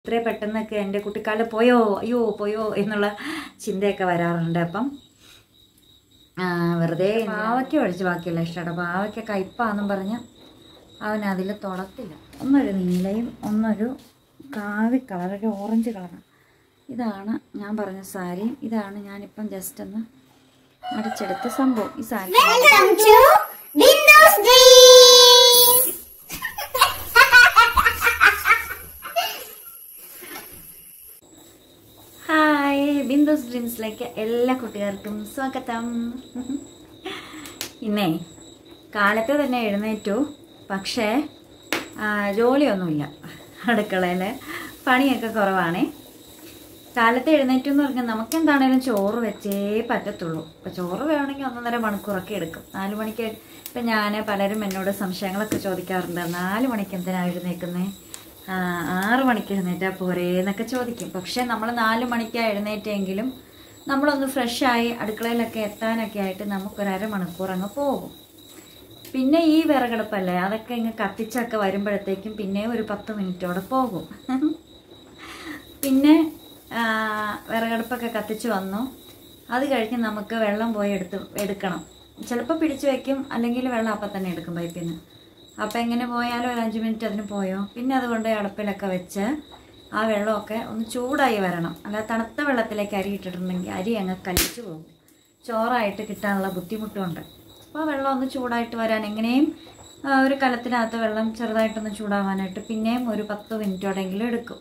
ഇത്രയും പെട്ടെന്നൊക്കെ എൻ്റെ കുട്ടിക്കാലം പോയോ അയ്യോ പോയോ എന്നുള്ള ചിന്തയൊക്കെ വരാറുണ്ട്. അപ്പം വെറുതെ പാവയ്ക്ക ഒഴിച്ച് ബാക്കിയുള്ള ഇഷ്ടമാണ്. പാവയ്ക്ക കയ്പ്പാന്നും പറഞ്ഞ് അവൻ അതിൽ തൊടത്തില്ല. ഒന്നൊരു നീലയും ഒന്നൊരു കാവി കളർ, ഒരു ഓറഞ്ച് കളറാണ്. ഇതാണ് ഞാൻ പറഞ്ഞ സാരി. ഇതാണ് ഞാനിപ്പം ജസ്റ്റ് ഒന്ന് അടിച്ചെടുത്ത സംഭവം. ഈ സാരി ഹായ്, ബിന്ദുസ് ഡ്രീംസിലേക്ക് എല്ലാ കുട്ടികൾക്കും സ്വാഗതം. ഇന്നേ കാലത്ത് തന്നെ എഴുന്നേറ്റു, പക്ഷേ ജോലിയൊന്നുമില്ല, അടുക്കളയിൽ പണിയൊക്കെ കുറവാണേ. കാലത്ത് എഴുന്നേറ്റു എന്ന് പറഞ്ഞാൽ നമുക്ക് എന്താണേലും ചോറ് വെച്ചേ പറ്റത്തുള്ളൂ. അപ്പോൾ ചോറ് വേണമെങ്കിൽ 1.5 മണിക്കൂറൊക്കെ എടുക്കും. 4 മണിക്ക് ഇപ്പം പലരും എന്നോട് സംശയങ്ങളൊക്കെ ചോദിക്കാറുണ്ട്. 4 മണിക്ക് എന്തിനാണ് എഴുന്നേക്കുന്നത്, 6 മണിക്ക് എഴുന്നേറ്റാൽ പോരേ എന്നൊക്കെ ചോദിക്കും. പക്ഷേ നമ്മൾ 4 മണിക്കാണ് എഴുന്നേറ്റെങ്കിലും നമ്മളൊന്ന് ഫ്രഷായി അടുക്കളയിലൊക്കെ എത്താനൊക്കെ ആയിട്ട് നമുക്കൊരു 1/2 മണിക്കൂർ അങ്ങ് പോകും. പിന്നെ ഈ വിറകടുപ്പല്ലേ, അതൊക്കെ ഇങ്ങ് കത്തിച്ചൊക്കെ വരുമ്പോഴത്തേക്കും പിന്നെ ഒരു 10 മിനിറ്റോടെ പോകും. പിന്നെ വിറകടുപ്പൊക്കെ കത്തിച്ച് വന്നു, അത് കഴിഞ്ഞ് നമുക്ക് വെള്ളം പോയി എടുക്കണം. ചിലപ്പോൾ പിടിച്ചു വയ്ക്കും, അല്ലെങ്കിൽ വെള്ളം അപ്പം തന്നെ എടുക്കും പൈപ്പിൽ നിന്ന്. അപ്പം എങ്ങനെ പോയാലും ഒരു 5 മിനിറ്റ് അതിന് പോയോ. പിന്നെ അതുകൊണ്ട് അടുപ്പിലൊക്കെ വെച്ച് ആ വെള്ളമൊക്കെ ഒന്ന് ചൂടായി വരണം. അല്ല തണുത്ത വെള്ളത്തിലേക്ക് അരി ഇട്ടിട്ടുണ്ടെങ്കിൽ അരി അങ്ങ് കലിച്ചു പോകും, ചോറായിട്ട് കിട്ടാനുള്ള ബുദ്ധിമുട്ടുണ്ട്. അപ്പോൾ വെള്ളം ഒന്ന് ചൂടായിട്ട് വരാൻ എങ്ങനെയും ഒരു കലത്തിനകത്ത് വെള്ളം ചെറുതായിട്ടൊന്ന് ചൂടാവാനായിട്ട് പിന്നെയും ഒരു 10 മിനിറ്റോടെങ്കിലും എടുക്കും.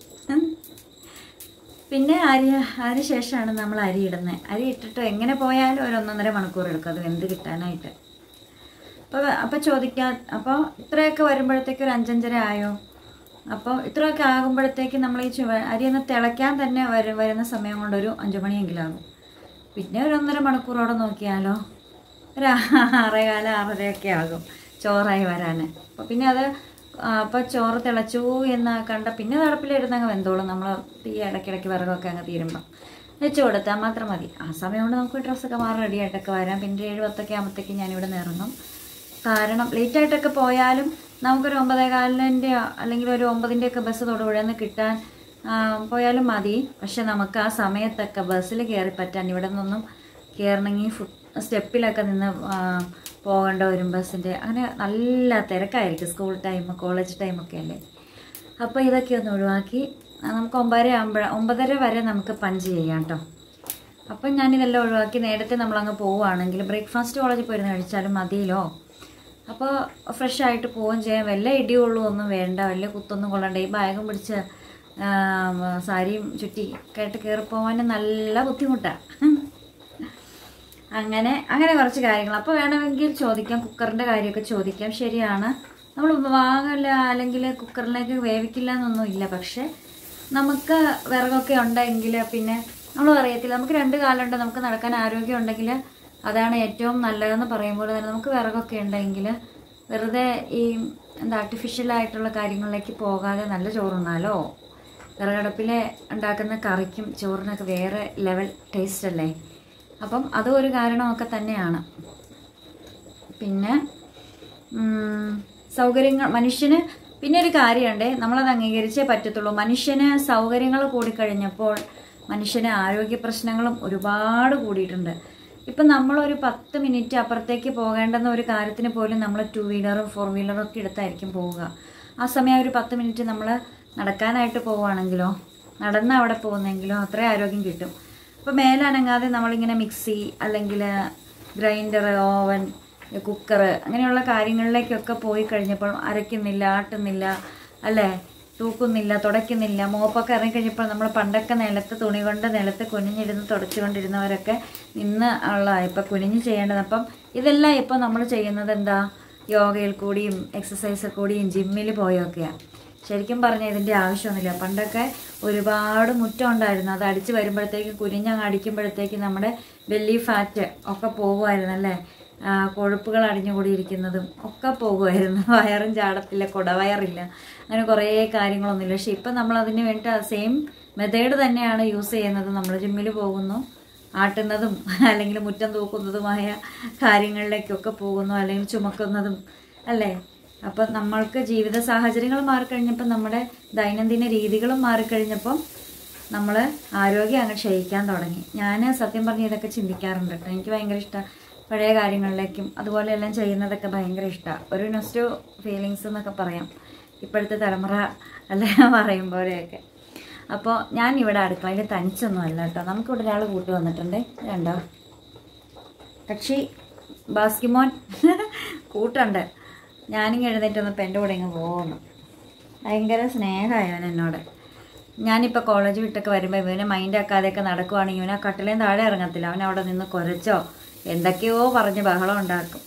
പിന്നെ അതിന് ശേഷമാണ് നമ്മൾ അരി ഇടുന്നത്. അരി ഇട്ടിട്ട് എങ്ങനെ പോയാലും ഒരു 1.5 മണിക്കൂർ എടുക്കും അത് വെന്ത് കിട്ടാനായിട്ട്. അപ്പോൾ ചോദിക്കാം, അപ്പോൾ ഇത്രയൊക്കെ വരുമ്പോഴത്തേക്ക് ഒരു 5-5:30 ആയോ? അപ്പോൾ ഇത്രയൊക്കെ ആകുമ്പോഴത്തേക്ക് നമ്മൾ ഈ അരി ഒന്ന് തിളയ്ക്കാൻ തന്നെ വരുന്ന സമയം കൊണ്ട് ഒരു 5 മണിയെങ്കിലും ആകും. പിന്നെ ഒരു 1.5 മണിക്കൂറോടെ നോക്കിയാലോ ഒരു 6:15, 6:30 ആകും ചോറായി വരാൻ. അപ്പോൾ പിന്നെ അത് അപ്പോൾ ചോറ് തിളച്ചു എന്ന് കണ്ട പിന്നെ തടപ്പിലിരുന്നങ്ങ് വെന്തോളും. നമ്മൾ തീ ഇടയ്ക്കിടയ്ക്ക് വിറകൊക്കെ അങ്ങ് തീരുമ്പം വെച്ച് കൊടുത്താൽ മാത്രം മതി. ആ സമയം കൊണ്ട് നമുക്ക് ഡ്രസ്സൊക്കെ മാറി റെഡിയായിട്ടൊക്കെ വരാം. പിന്നെ 7:10 ആകുമ്പോഴത്തേക്ക് ഞാനിവിടെ നിന്ന് ഇറങ്ങും. കാരണം ലേറ്റായിട്ടൊക്കെ പോയാലും നമുക്കൊരു 9:15 അല്ലെങ്കിൽ ഒരു 9-ൻ്റെ ബസ് തൊടുപുഴന്ന് കിട്ടാൻ പോയാലും മതി. പക്ഷെ നമുക്ക് ആ സമയത്തൊക്കെ ബസ്സിൽ കയറി പറ്റാൻ ഇവിടെ നിന്നൊന്നും കയറണമെങ്കിൽ സ്റ്റെപ്പിലൊക്കെ നിന്ന് പോകേണ്ട വരും ബസ്സിൻ്റെ. അങ്ങനെ നല്ല തിരക്കായിരിക്കും. സ്കൂൾ ടൈം, കോളേജ് ടൈമൊക്കെ അല്ലേ. അപ്പോൾ ഇതൊക്കെ ഒന്ന് ഒഴിവാക്കി നമുക്ക് 9:30 വരെ നമുക്ക് പഞ്ച് ചെയ്യാം കേട്ടോ. അപ്പം ഞാനിതെല്ലാം ഒഴിവാക്കി നേരത്തെ നമ്മളങ്ങ് പോവുകയാണെങ്കിൽ ബ്രേക്ക്ഫാസ്റ്റ് കോളേജിൽ പോയിരുന്ന് കഴിച്ചാലും മതിയല്ലോ. അപ്പോൾ ഫ്രഷായിട്ട് പോവുകയും ചെയ്യാം. വല്ല ഇടിയുള്ളൂ ഒന്നും വേണ്ട, വല്ല കുത്തൊന്നും കൊള്ളണ്ട. ഈ ബാഗും പിടിച്ച് സാരിയും ചുറ്റി കേട്ട് കയറി പോകാൻ നല്ല ബുദ്ധിമുട്ടാണ്. അങ്ങനെ കുറച്ച് കാര്യങ്ങൾ. അപ്പോൾ വേണമെങ്കിൽ ചോദിക്കാം, കുക്കറിൻ്റെ കാര്യമൊക്കെ ചോദിക്കാം. ശരിയാണ്, നമ്മൾ വാങ്ങില്ല അല്ലെങ്കിൽ കുക്കറിലേക്ക് വേവിക്കില്ല എന്നൊന്നുമില്ല. പക്ഷേ നമുക്ക് വിറകൊക്കെ ഉണ്ടെങ്കിൽ പിന്നെ നമ്മൾ അറിയത്തില്ല. നമുക്ക് 2 കാലുണ്ട്, നമുക്ക് നടക്കാൻ ആരോഗ്യം ഉണ്ടെങ്കിൽ അതാണ് ഏറ്റവും നല്ലതെന്ന് പറയുമ്പോൾ തന്നെ നമുക്ക് വിറകൊക്കെ ഉണ്ടെങ്കിൽ വെറുതെ ഈ ആർട്ടിഫിഷ്യലായിട്ടുള്ള കാര്യങ്ങളിലേക്ക് പോകാതെ നല്ല ചോറുണ്ണാലോ. വിറകടുപ്പിൽ ഉണ്ടാക്കുന്ന കറിക്കും ചോറിനൊക്കെ വേറെ ലെവൽ ടേസ്റ്റ് അല്ലേ. അപ്പം അതും ഒരു കാരണമൊക്കെ തന്നെയാണ്. പിന്നെ സൗകര്യങ്ങൾ മനുഷ്യന് പിന്നെ ഒരു കാര്യമുണ്ട്, നമ്മളത് അംഗീകരിച്ചേ പറ്റത്തുള്ളൂ. മനുഷ്യന് സൗകര്യങ്ങൾ കൂടിക്കഴിഞ്ഞപ്പോൾ മനുഷ്യന് ആരോഗ്യ പ്രശ്നങ്ങളും ഒരുപാട് കൂടിയിട്ടുണ്ട്. ഇപ്പം നമ്മളൊരു 10 മിനിറ്റ് അപ്പുറത്തേക്ക് പോകേണ്ടെന്ന ഒരു കാര്യത്തിന് പോലും നമ്മൾ 2 വീലറും 4 വീലറും ഒക്കെ എടുത്തായിരിക്കും പോവുക. ആ സമയം ഒരു 10 മിനിറ്റ് നമ്മൾ നടക്കാനായിട്ട് പോവുകയാണെങ്കിലോ നടന്ന് അവിടെ പോകുന്നെങ്കിലോ അത്രയും ആരോഗ്യം കിട്ടും. അപ്പോൾ മേലനങ്ങാതെ നമ്മളിങ്ങനെ മിക്സി അല്ലെങ്കിൽ ഗ്രൈൻഡർ, ഓവൻ, കുക്കർ അങ്ങനെയുള്ള കാര്യങ്ങളിലേക്കൊക്കെ പോയി കഴിഞ്ഞപ്പോൾ അരയ്ക്കുന്നില്ല, ആട്ടുന്നില്ല, അല്ലേ, തൂക്കുന്നില്ല, തുടയ്ക്കുന്നില്ല. മോപ്പൊക്കെ ഇറങ്ങിക്കഴിഞ്ഞപ്പോൾ നമ്മൾ പണ്ടൊക്കെ നിലത്ത് തുണി കൊണ്ട് നിലത്ത് കുനിഞ്ഞിരുന്ന് തുടച്ചുകൊണ്ടിരുന്നവരൊക്കെ ഇന്ന് ഇപ്പം കുനിഞ്ഞ് ചെയ്യേണ്ടത്. അപ്പം ഇതെല്ലാം ഇപ്പോൾ നമ്മൾ ചെയ്യുന്നത് എന്താ, യോഗയിൽ കൂടിയും എക്സസൈസിൽ കൂടിയും ജിമ്മിൽ പോയൊക്കെയാണ്. ശരിക്കും പറഞ്ഞാൽ ഇതിൻ്റെ ആവശ്യമൊന്നുമില്ല. പണ്ടൊക്കെ ഒരുപാട് മുറ്റം ഉണ്ടായിരുന്നു, അത് അടിച്ച് വരുമ്പോഴത്തേക്കും കുനിഞ്ഞങ്ങ് അടിക്കുമ്പോഴത്തേക്കും നമ്മുടെ ബെല്ലി ഫാറ്റ് ഒക്കെ പോകുമായിരുന്നു, അല്ലേ, കൊഴുപ്പുകൾ അടിഞ്ഞുകൂടിയിരിക്കുന്നതും ഒക്കെ പോകുമായിരുന്നു. വയറും ചാടത്തില്ല, കുടവയറില്ല, അങ്ങനെ കുറേ കാര്യങ്ങളൊന്നുമില്ല. പക്ഷെ ഇപ്പം നമ്മളതിന് വേണ്ടിയിട്ട് സെയിം മെത്തേഡ് തന്നെയാണ് യൂസ് ചെയ്യുന്നത്. നമ്മൾ ജിമ്മിൽ പോകുന്നു, ആട്ടുന്നതും അല്ലെങ്കിൽ മുറ്റം തൂക്കുന്നതുമായ കാര്യങ്ങളിലേക്കൊക്കെ പോകുന്നു, അല്ലെങ്കിൽ ചുമക്കുന്നതും, അല്ലേ. അപ്പം നമ്മൾക്ക് ജീവിത സാഹചര്യങ്ങൾ മാറിക്കഴിഞ്ഞപ്പോൾ നമ്മുടെ ദൈനംദിന രീതികളും മാറിക്കഴിഞ്ഞപ്പം നമ്മൾ ആരോഗ്യം അങ്ങ് ക്ഷയിക്കാൻ തുടങ്ങി. ഞാൻ സത്യം പറഞ്ഞ് ഇതൊക്കെ ചിന്തിക്കാറുണ്ട് കേട്ടോ. എനിക്ക് ഭയങ്കര ഇഷ്ടമാണ് പഴയ കാര്യങ്ങളിലേക്കും അതുപോലെ എല്ലാം ചെയ്യുന്നതൊക്കെ ഭയങ്കര ഇഷ്ടമാണ്. ഒരു നെക്സ്റ്റ് ഫീലിങ്സ് എന്നൊക്കെ പറയാം ഇപ്പോഴത്തെ തലമുറ എല്ലാം പറയുമ്പോഴൊക്കെ. അപ്പോൾ ഞാൻ ഇവിടെ അടുക്കളയിൽ തനിച്ചൊന്നും അല്ല കേട്ടോ. നമുക്കിവിടെ ഒരാൾ കൂട്ടി വന്നിട്ടുണ്ട്. രണ്ടോ കക്ഷി ബാസ്കിമോൻ കൂട്ടുണ്ട്. ഞാനിങ്ങനെ എഴുന്നേറ്റ് വന്നപ്പോൾ എൻ്റെ കൂടെ ഇങ്ങ് പോകുന്നു. ഭയങ്കര സ്നേഹമായവൻ എന്നോട്. ഞാനിപ്പോൾ കോളേജ് വിട്ടൊക്കെ വരുമ്പോൾ ഇവനെ മൈൻഡാക്കാതെയൊക്കെ നടക്കുവാണെങ്കിൽ ഇവനെ കട്ടിലേയും താഴെ ഇറങ്ങത്തില്ല. അവൻ അവിടെ നിന്ന് കുരച്ചോ എന്തൊക്കെയോ പറഞ്ഞ് ബഹളം ഉണ്ടാക്കും.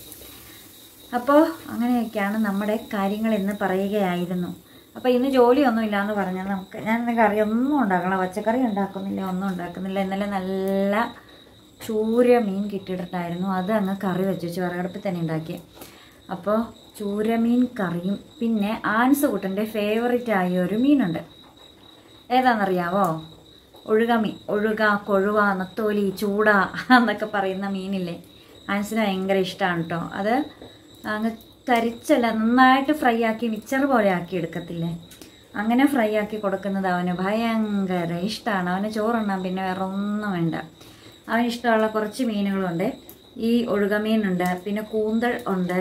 അപ്പോൾ അങ്ങനെയൊക്കെയാണ് നമ്മുടെ കാര്യങ്ങൾ എന്ന് പറയുകയായിരുന്നു. അപ്പോൾ ഇന്ന് ജോലിയൊന്നും ഇല്ലയെന്ന് പറഞ്ഞാൽ നമുക്ക് ഞാൻ കറിയൊന്നും ഉണ്ടാക്കണം, പച്ചക്കറി ഉണ്ടാക്കുന്നില്ല, ഒന്നും ഉണ്ടാക്കുന്നില്ല. ഇന്നലെ നല്ല ചൂര മീൻ കിട്ടിയിട്ടുണ്ടായിരുന്നു. അത് അങ്ങ് കറി വെച്ചു, വിറകടുപ്പിൽ തന്നെ ഉണ്ടാക്കി. അപ്പോൾ ചൂരമീൻ കറിയും പിന്നെ ആൻസ് കുട്ടൻ്റെ ഫേവറേറ്റായ ഒരു മീനുണ്ട്. ഏതാണെന്നറിയാവോ? ഒഴുകമീൻ. കൊഴുവ, നത്തോലി, ചൂട എന്നൊക്കെ പറയുന്ന മീനില്ലേ, ആൻസിന് ഭയങ്കര ഇഷ്ടമാണ് കേട്ടോ. അത് അങ്ങ് തരിച്ചല്ല, നന്നായിട്ട് ഫ്രൈ ആക്കി മിച്ചർ പോലെ ആക്കി എടുക്കത്തില്ലേ, അങ്ങനെ ഫ്രൈ ആക്കി കൊടുക്കുന്നത് അവന് ഭയങ്കര ഇഷ്ടമാണ്. അവന് ചോറുണ്ണാൻ പിന്നെ വേറെ ഒന്നും വേണ്ട. അവന് ഇഷ്ടമുള്ള കുറച്ച് മീനുകളുണ്ട്. ഈ ഒഴുകമീനുണ്ട്, പിന്നെ കൂന്തൽ ഉണ്ട്,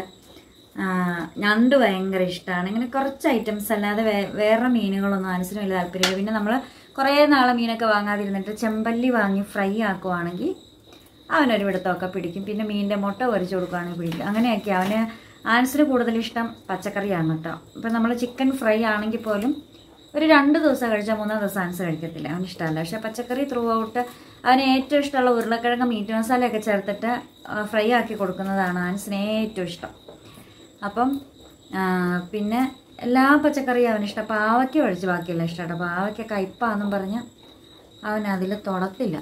ഞണ്ട് ഭയങ്കര ഇഷ്ടമാണ്. ഇങ്ങനെ കുറച്ച് ഐറ്റംസ് അല്ലാതെ വേറെ മീനുകളൊന്നും ആൻസിന് വലിയ താല്പര്യമില്ല. പിന്നെ നമ്മൾ കുറേ നാളെ മീനൊക്കെ വാങ്ങാതിരുന്നിട്ട് ചെമ്പല്ലി വാങ്ങി ഫ്രൈ ആക്കുവാണെങ്കിൽ അവനൊരു പിടുത്തമൊക്കെ പിടിക്കും. പിന്നെ മീനിൻ്റെ മുട്ട പൊരിച്ച് കൊടുക്കുകയാണെങ്കിൽ പിടിക്കും. അങ്ങനെയൊക്കെ അവന് ആൻസിന് കൂടുതൽ ഇഷ്ടം പച്ചക്കറിയാണ് കേട്ടോ. ഇപ്പം നമ്മൾ ചിക്കൻ ഫ്രൈ ആണെങ്കിൽ പോലും ഒരു 2 ദിവസം കഴിച്ചാൽ 3 ദിവസം ആൻസ് കഴിക്കത്തില്ല, അവന് ഇഷ്ടമല്ല. പക്ഷേ പച്ചക്കറി ത്രൂ ഔട്ട് അവന് ഏറ്റവും ഇഷ്ടമുള്ള ഉരുളക്കിഴങ്ങ് മീറ്റ് മസാലയൊക്കെ ചേർത്തിട്ട് ഫ്രൈ ആക്കി കൊടുക്കുന്നതാണ് ആൻസിന് ഏറ്റവും ഇഷ്ടം. അപ്പം പിന്നെ എല്ലാ പച്ചക്കറിയും അവനിഷ്ടം. പാവയ്ക്ക ഒഴിച്ച് ബാക്കിയെല്ലാം ഇഷ്ടമാണ്. പാവയ്ക്ക കയ്പ്പാന്നും പറഞ്ഞ് അവൻ അതിൽ തൊടത്തില്ല.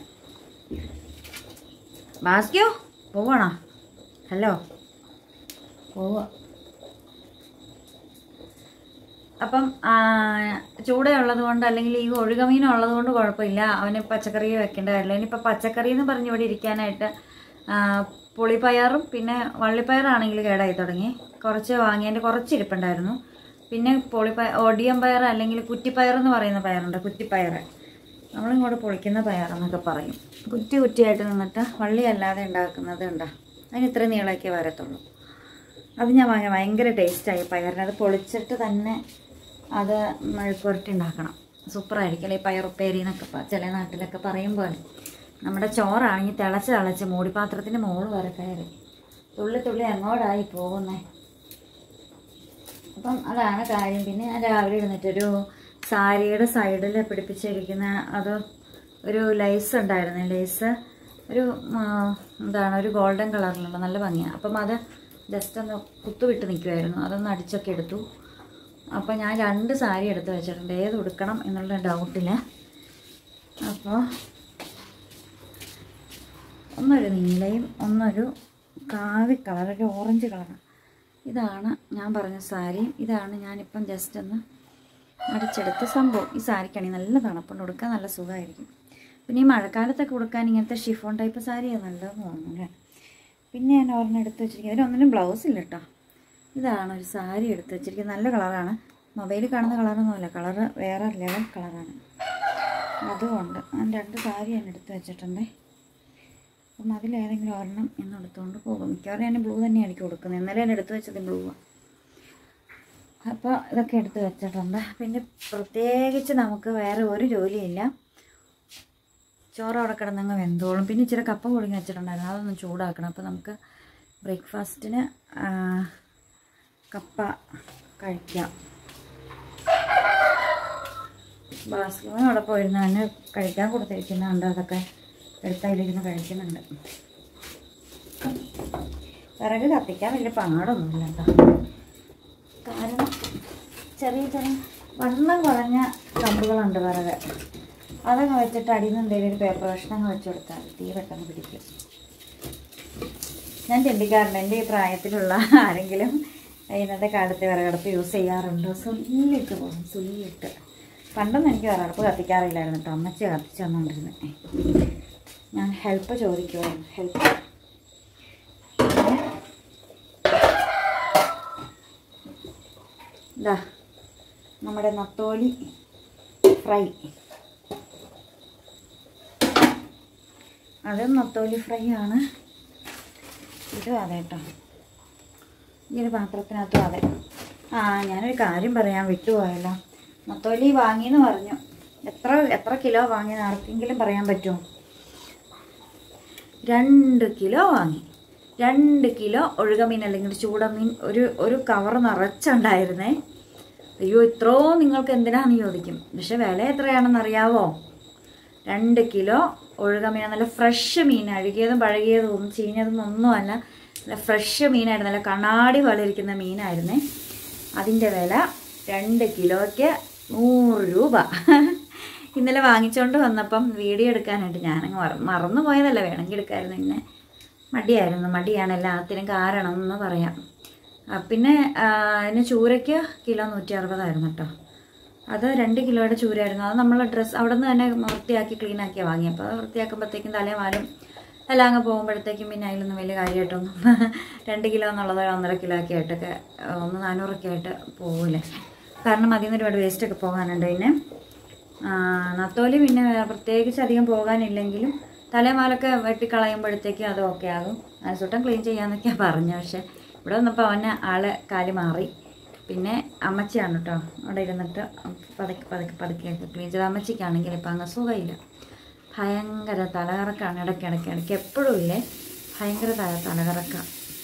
ബാസ്ക്യോ പോവണോ? ഹലോ പോവാ. അപ്പം ചൂടയുള്ളത് കൊണ്ട് അല്ലെങ്കിൽ ഈ ഒഴുകമീനുള്ളത് കൊണ്ട് കുഴപ്പമില്ല, അവന് പച്ചക്കറി വെക്കേണ്ട കാര്യമില്ല. ഇനിയിപ്പോൾ പച്ചക്കറി എന്ന് പറഞ്ഞ് ഇവിടെ ഇരിക്കാനായിട്ട് പുളിപ്പയറും പിന്നെ വള്ളിപ്പയറാണെങ്കിൽ കേടായി തുടങ്ങി. കുറച്ച് വാങ്ങിയതിൻ്റെ കുറച്ച് ഇരിപ്പുണ്ടായിരുന്നു. പിന്നെ ഒടിയം പയർ അല്ലെങ്കിൽ കുറ്റിപ്പയർ എന്ന് പറയുന്ന പയറുണ്ട്, കുറ്റിപ്പയർ. നമ്മളിങ്ങോട്ട് പൊളിക്കുന്ന പയറെന്നൊക്കെ പറയും. കുറ്റി കുറ്റിയായിട്ട് നിന്നിട്ട് വള്ളിയല്ലാതെ ഉണ്ടാക്കുന്നത് ഉണ്ടോ, അതിന് ഇത്ര നീളമൊക്കെ വരത്തുള്ളൂ. അത് ഞാൻ വാങ്ങിയ ഭയങ്കര ടേസ്റ്റായി പയറിന്. അത് പൊളിച്ചിട്ട് തന്നെ അത് മെഴുക്കുവരട്ടി ഉണ്ടാക്കണം, സൂപ്പറായിരിക്കും. അല്ലെങ്കിൽ പയറുപ്പേരി എന്നൊക്കെ ചില നാട്ടിലൊക്കെ പറയും പോലെ. നമ്മുടെ ചോറാണെങ്കിൽ തിളച്ച് മൂടിപ്പാത്രത്തിൻ്റെ മുകളിൽ വരെ കയറി തുള്ളി അങ്ങോട്ടായി പോകുന്നേ. അപ്പം അതാണ് കാര്യം. പിന്നെ ഞാൻ രാവിലെ ഇരുന്നിട്ടൊരു സാരിയുടെ സൈഡിൽ പിടിപ്പിച്ചിരിക്കുന്ന അത് ഒരു ലേസ് ഉണ്ടായിരുന്നു. ലേസ് ഒരു ഒരു ഗോൾഡൻ കളറിലുള്ള നല്ല ഭംഗിയാണ്. അപ്പം അത് ജസ്റ്റ് ഒന്ന് കുത്തുവിട്ട് നിൽക്കുമായിരുന്നു. അതൊന്ന് അടിച്ചൊക്കെ എടുത്തു. അപ്പോൾ ഞാൻ 2 സാരി എടുത്ത് വെച്ചിട്ടുണ്ട്, ഏത് ഉടുക്കണം എന്നുള്ള ഡൗട്ടിൽ. അപ്പോൾ ഒന്നൊരു നീലയും ഒന്നൊരു കാവി കളർ, ഒരു ഓറഞ്ച് കളർ. ഇതാണ് ഞാൻ പറഞ്ഞ സാരി. ഇതാണ് ഞാനിപ്പം ജസ്റ്റ് ഒന്ന് അടിച്ചെടുത്ത സംഭവം. ഈ സാരിക്കാണെങ്കിൽ നല്ല തണുപ്പുണ്ട്, ഉടുക്കാൻ നല്ല സുഖമായിരിക്കും. പിന്നെ ഈ മഴക്കാലത്തൊക്കെ ഉടുക്കാൻ ഇങ്ങനത്തെ ഷിഫോൺ ടൈപ്പ് സാരിയാണ് നല്ലതെന്ന് തോന്നുന്നു. പിന്നെ ഞാൻ ഒരെണ്ണം എടുത്ത് വെച്ചിരിക്കുന്നത്, ഇതിനൊന്നിനും ബ്ലൗസ് ഇല്ല കേട്ടോ. ഇതാണ് ഒരു സാരി എടുത്ത് വെച്ചിരിക്കുന്നത്, നല്ല കളറാണ്. മൊബൈലിൽ കാണുന്ന കളറൊന്നുമല്ല, കളറ് വേറെ ലെവൽ കളറാണ്. അതുകൊണ്ട് ഞാൻ 2 സാരി ഞാൻ എടുത്ത് വെച്ചിട്ടുണ്ട്. അപ്പം അതിലേതെങ്കിലും ഒരെണ്ണം എന്ന് എടുത്തുകൊണ്ട് പോകും. മിക്കവാറും ഞാൻ ബ്ലൂ തന്നെയായിരിക്കും കൊടുക്കുന്നത്. ഇന്നലെ ഞാൻ എടുത്ത് വെച്ചത് ബ്ലൂവാണ്. അപ്പോൾ ഇതൊക്കെ എടുത്ത് വെച്ചിട്ടുണ്ട്. പിന്നെ പ്രത്യേകിച്ച് നമുക്ക് വേറെ ഒരു ജോലിയില്ല. ചോറ് അവിടെ കിടന്നങ്ങ് വെന്തോളും. പിന്നെ ഇച്ചിരി കപ്പ പൊടിഞ്ഞ് വെച്ചിട്ടുണ്ടായിരുന്നു, അതൊന്ന് ചൂടാക്കണം. അപ്പോൾ നമുക്ക് ബ്രേക്ക്ഫാസ്റ്റിന് കപ്പ കഴിക്കാം. ബാസ്കറ്റിന് അവിടെ പോയിരുന്ന തന്നെ കഴിക്കാൻ കൊടുത്തിരിക്കുന്നുണ്ട്. അതൊക്കെ എടുത്തതിലിരുന്ന് കഴിക്കുന്നുണ്ട്. വിറക് കത്തിക്കാൻ വലിയ പാടൊന്നുമില്ല കേട്ടോ. കാരണം ചെറിയ വണ്ണം കുറഞ്ഞ കമ്പുകളുണ്ട് വിറക്. അതൊക്കെ വെച്ചിട്ട് അടിയിൽ നിന്ന് എന്തെങ്കിലും ഒരു പേപ്പർ കഷ്ണങ്ങൾ വെച്ച് കൊടുത്താൽ തീ പെട്ടെന്ന് പിടിക്കും. ഞാൻ ചിന്തിക്കാറുണ്ട്, എൻ്റെ ഈ പ്രായത്തിലുള്ള ആരെങ്കിലും ഇന്നത്തെ കാലത്ത് വിറകടുപ്പ് യൂസ് ചെയ്യാറുണ്ടോ? സുല്ലിട്ട് പോകും, സുല്ലിട്ട്. പണ്ടൊന്നും എനിക്ക് വിറകടുപ്പ് കത്തിക്കാറില്ലായിരുന്നു കേട്ടോ, അമ്മച്ചി കത്തിച്ച് തന്നുകൊണ്ടിരുന്നത്. ഞാൻ ഹെൽപ്പ് ചോദിക്കുമായിരുന്നു, ഹെൽപ്പ്. ഇതാ നമ്മുടെ നത്തോലി ഫ്രൈ. അത് നത്തോലി ഫ്രൈ ആണ്. ഇതും അതെ കേട്ടോ, ഈ ഒരു പാത്രത്തിനകത്തും അതെ. ഞാനൊരു കാര്യം പറയാൻ വിട്ടുപോയല്ലോ. നത്തോലി വാങ്ങിയെന്ന് പറഞ്ഞു. എത്ര കിലോ വാങ്ങിയെന്ന് ആർക്കെങ്കിലും പറയാൻ പറ്റുമോ? 2 കിലോ വാങ്ങി. 2 കിലോ ഒഴുകമീൻ അല്ലെങ്കിൽ ചൂടമീൻ ഒരു കവർ നിറച്ചുണ്ടായിരുന്നേ. അയ്യോ, ഇത്രയോ നിങ്ങൾക്ക് എന്തിനാന്ന് ചോദിക്കും. പക്ഷെ വില എത്രയാണെന്ന് അറിയാവോ? 2 കിലോ ഒഴുകമീൻ. നല്ല ഫ്രഷ് മീൻ, അഴുകിയതും പഴകിയതും ഒന്നും ചീഞ്ഞതൊന്നും ഒന്നുമല്ല, നല്ല ഫ്രഷ് മീനായിരുന്നു. നല്ല കണ്ണാടി പോലെ ഇരിക്കുന്ന മീനായിരുന്നേ. അതിൻ്റെ വില 2 കിലോയ്ക്ക് 100 രൂപ. ഇന്നലെ വാങ്ങിച്ചുകൊണ്ട് വന്നപ്പം വീഡിയോ എടുക്കാനായിട്ട് ഞാനങ്ങ് മറന്നു പോയതല്ല, വേണമെങ്കിൽ എടുക്കാമായിരുന്നു. പിന്നെ മടിയാണ് എല്ലാത്തിനും കാരണം എന്ന് പറയാം. പിന്നെ അതിന് ചൂരയ്ക്ക് കിലോ 160 കേട്ടോ. അത് 2 കിലോയുടെ ചൂരായിരുന്നു. അത് നമ്മൾ അവിടെ നിന്ന് തന്നെ വൃത്തിയാക്കി ക്ലീനാക്കിയാണ് വാങ്ങിയത്. അപ്പോൾ അത് വൃത്തിയാക്കുമ്പോഴത്തേക്കും തലേമാലും എല്ലാം അങ്ങ് പോകുമ്പോഴത്തേക്കും പിന്നെ അതിലൊന്നും വലിയ കാര്യമായിട്ടൊന്നും 2 കിലോ എന്നുള്ളത് 1.5 കിലോ ഒക്കെ ആയിട്ടൊക്കെ 400 ആയിട്ട് പോകില്ലേ. കാരണം അതിൽ നിന്ന് ഒരുപാട് വേസ്റ്റൊക്കെ പോകാനുണ്ട്. പിന്നെ നത്തോലി പിന്നെ പ്രത്യേകിച്ച് അധികം പോകാനില്ലെങ്കിലും തലേമാലൊക്കെ വെട്ടിക്കളയുമ്പോഴത്തേക്കും അത് ഓക്കെ ആകും. അതിന് ക്ലീൻ ചെയ്യാമെന്നൊക്കെയാണ് പറഞ്ഞത്. പക്ഷേ ഇവിടെ വന്നപ്പോൾ അവന് കാല് മാറി. പിന്നെ അമ്മച്ചിയാണ് കേട്ടോ അവിടെ ഇരുന്നിട്ട് പതുക്കെ ക്ലീൻ ചെയ്ത്. അമ്മച്ചിക്കാണെങ്കിൽ ഇപ്പം അങ്ങ് സുഖമില്ല, ഭയങ്കര തലകറക്കാണ്. ഇടയ്ക്ക് എപ്പോഴും ഇല്ലേ, ഭയങ്കര തലകറക്കാം.